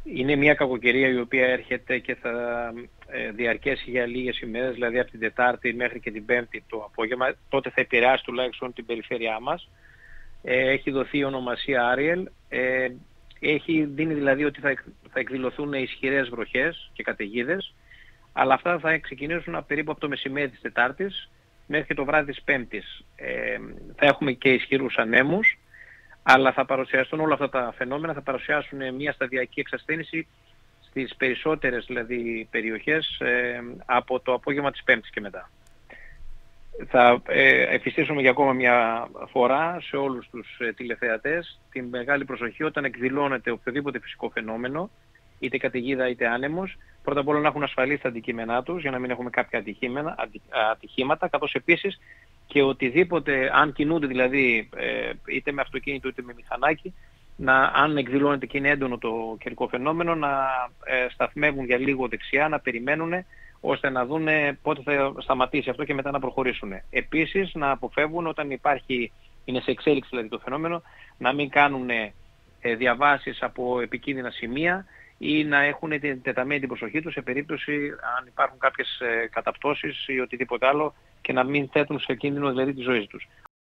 Είναι μια κακοκαιρία η οποία έρχεται και θα διαρκέσει για λίγες ημέρες, δηλαδή από την Τετάρτη μέχρι και την Πέμπτη το απόγευμα. Τότε θα επηρεάσει τουλάχιστον την περιφέρειά μας. Έχει δοθεί η ονομασία Άριελ. Δίνει δηλαδή ότι θα εκδηλωθούν ισχυρές βροχές και καταιγίδες, αλλά αυτά θα ξεκινήσουν περίπου από το μεσημέρι της Τετάρτης μέχρι και το βράδυ της Πέμπτης. Θα έχουμε και ισχυρούς ανέμους, αλλά θα παρουσιαστούν όλα αυτά τα φαινόμενα, θα παρουσιάσουν μια σταδιακή εξασθένηση στις περισσότερες δηλαδή περιοχές από το απόγευμα της Πέμπτης και μετά. Θα εφιστήσουμε για ακόμα μια φορά σε όλους τους τηλεθεατές την μεγάλη προσοχή όταν εκδηλώνεται οποιοδήποτε φυσικό φαινόμενο, είτε καταιγίδα είτε άνεμος, πρώτα απ' όλα να έχουν ασφαλείς τα αντικείμενά τους για να μην έχουμε κάποια ατυχήματα, καθώς επίσης και οτιδήποτε, αν κινούνται δηλαδή είτε με αυτοκίνητο είτε με μηχανάκι, αν εκδηλώνεται και είναι έντονο το καιρικό φαινόμενο, να σταθμεύουν για λίγο δεξιά, να περιμένουν ώστε να δουν πότε θα σταματήσει αυτό και μετά να προχωρήσουν. Επίσης να αποφεύγουν όταν είναι σε εξέλιξη δηλαδή το φαινόμενο, να μην κάνουν διαβάσεις από επικίνδυνα σημεία ή να έχουν τεταμένη την προσοχή τους σε περίπτωση αν υπάρχουν κάποιες καταπτώσεις ή οτιδήποτε άλλο και να μην θέτουν σε κίνδυνο δηλαδή τη ζωή τους.